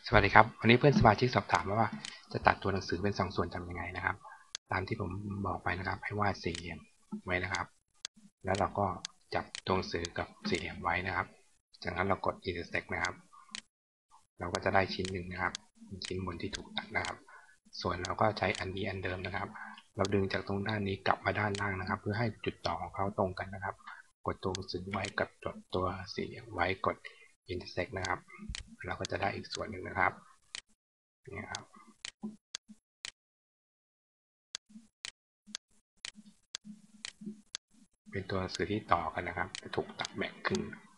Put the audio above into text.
สวัสดีครับวันนี้เพื่อนสมาชิกสอบถามว่าจะตัดตัวหนังสือเป็น2 ส่วนทำยังไงนะครับตามที่ผมบอกไปนะครับให้วาดสี่เหลี่ยมไว้นะครับแล้วเราก็จับตัวหนังสือกับสี่เหลี่ยมไว้นะครับจากนั้นเรากด intersect นะครับเราก็จะได้ชิ้นหนึ่งนะครับชิ้นบนที่ถูกตัดนะครับส่วนเราก็ใช้อันนี้อันเดิมนะครับเราดึงจากตรงด้านนี้กลับมาด้านล่างนะครับเพื่อให้จุดต่อของเขาตรงกันนะครับกดตัวหนังสือไว้กับตัวสี่เหลี่ยมไว้กด intersect นะครับเราก็จะได้อีกส่วนหนึ่งนะครับนี่ครับเป็นตัวหนังสือที่ต่อกันนะครับถูกตัดแบ่งครึ่ง